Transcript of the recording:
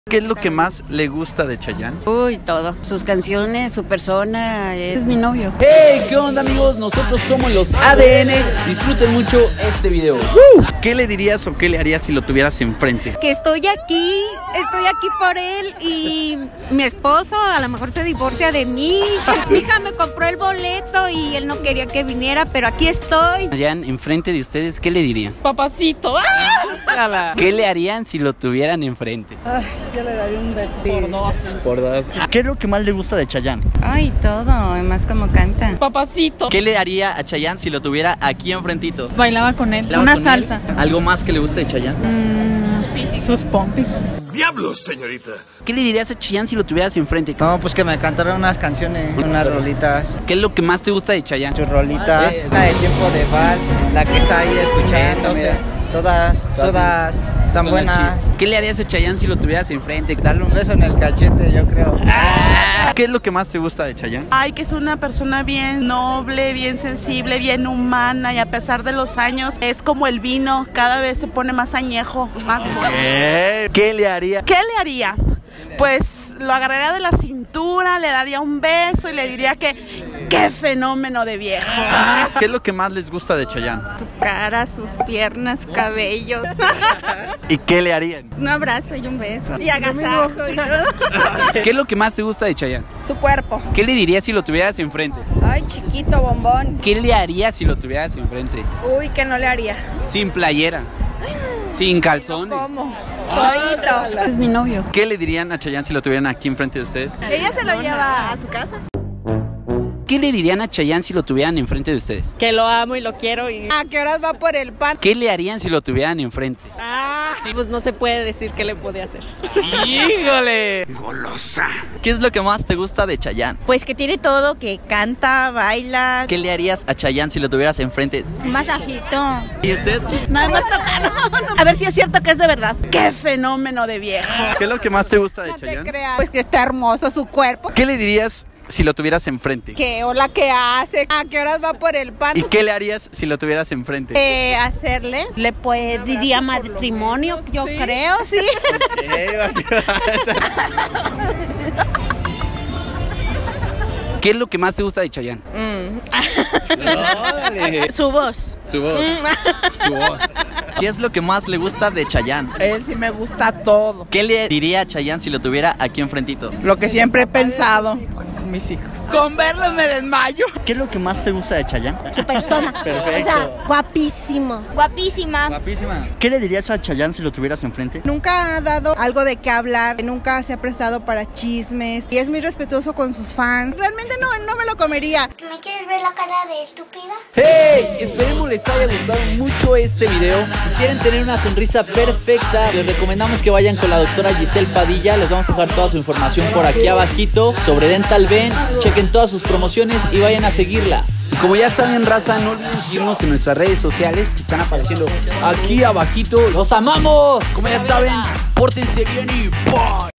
¿Qué es lo que más le gusta de Chayanne? Uy, todo. Sus canciones, su persona, es mi novio. Hey, ¿qué onda, amigos? Nosotros somos los ADN. Disfruten mucho este video. ¿Qué le dirías o qué le harías si lo tuvieras enfrente? Que estoy aquí por él y mi esposo a lo mejor se divorcia de mí. Mi hija me compró el boleto y él no quería que viniera, pero aquí estoy. Chayanne, enfrente de ustedes, ¿qué le dirían? Papacito. ¿Qué le harían si lo tuvieran enfrente? Ay, yo le daría un beso. Por dos. ¿Qué es lo que más le gusta de Chayanne? Ay, todo, además como canta. Papacito. ¿Qué le haría a Chayanne si lo tuviera aquí enfrentito? Bailaba con él. ¿Bailaba Una con salsa. él? ¿Algo más que le guste de Chayanne? Sus pompis. ¡Diablos, señorita! ¿Qué le dirías a Chayanne si lo tuvieras enfrente? No, pues que me cantaron unas canciones, unas rolitas, ¿Qué es lo que más te gusta de Chayanne? sus rolitas, la de Tiempo de Vals, la que está ahí escuchando, mira, todas están buenas. ¿Qué le harías a Chayanne si lo tuvieras enfrente? Darle un beso en el cachete, yo creo. ¿Qué es lo que más te gusta de Chayanne? Ay, que es una persona bien noble, bien sensible, bien humana y a pesar de los años es como el vino, cada vez se pone más añejo, más bueno. ¿Qué le haría? ¿Qué le haría? Pues lo agarraría de la cintura, le daría un beso y le diría que qué fenómeno de viejo. ¿Qué es lo que más les gusta de Chayanne? Su cara, sus piernas, su cabello. ¿Y qué le harían? Un abrazo y un beso. Y agasajo y todo. ¿Qué es lo que más te gusta de Chayanne? Su cuerpo. ¿Qué le dirías si lo tuvieras enfrente? Ay, chiquito bombón. ¿Qué le harías si lo tuvieras enfrente? Uy, que no le haría. Sin playera, sin calzones. ¿Cómo? Todito. Es mi novio. ¿Qué le dirían a Chayanne si lo tuvieran aquí enfrente de ustedes? Ella se lo lleva a su casa. ¿Qué le dirían a Chayanne si lo tuvieran enfrente de ustedes? Que lo amo y lo quiero y... ¿A qué horas va por el pan? ¿Qué le harían si lo tuvieran enfrente? Sí, pues no se puede decir qué le puede hacer. ¡Híjole! ¡Golosa! ¿Qué es lo que más te gusta de Chayanne? Pues que tiene todo, que canta, baila. ¿Qué le harías a Chayanne si lo tuvieras enfrente? Un masajito. ¿Y usted? Nada más tocar. A ver si es cierto que es de verdad. ¡Qué fenómeno de viejo! ¿Qué es lo que más te gusta de Chayanne? Pues que está hermoso su cuerpo. ¿Qué le dirías si lo tuvieras enfrente? ¿Qué hola que hace? ¿A qué horas va por el pan? ¿Y qué le harías si lo tuvieras enfrente? Hacerle, le diría matrimonio, yo creo, sí. ¿Qué es lo que más te gusta de Chayanne? Su voz. Su voz. Su voz. ¿Qué es lo que más le gusta de Chayanne? Él sí me gusta todo. ¿Qué le diría a Chayanne si lo tuviera aquí enfrentito? Lo que siempre he pensado. Mis hijos. Con verlos me desmayo. ¿Qué es lo que más te gusta de Chayanne? Su persona. Perfecto. O sea, guapísimo. Guapísima. Guapísima. ¿Qué le dirías a Chayanne si lo tuvieras enfrente? Nunca ha dado algo de qué hablar, nunca se ha prestado para chismes y es muy respetuoso con sus fans. Realmente no me lo comería. ¿Me quieres ver la cara de estúpida? ¡Hey! Esperemos les haya gustado mucho este video. Si quieren tener una sonrisa perfecta, les recomendamos que vayan con la doctora Giselle Padilla. Les vamos a dejar toda su información por aquí abajito sobre Dental Ben. Chequen todas sus promociones y vayan a seguirla. Como ya saben, raza, no olviden seguirnos en nuestras redes sociales que están apareciendo aquí abajito. ¡Los amamos! Como ya saben, pórtense bien y bye.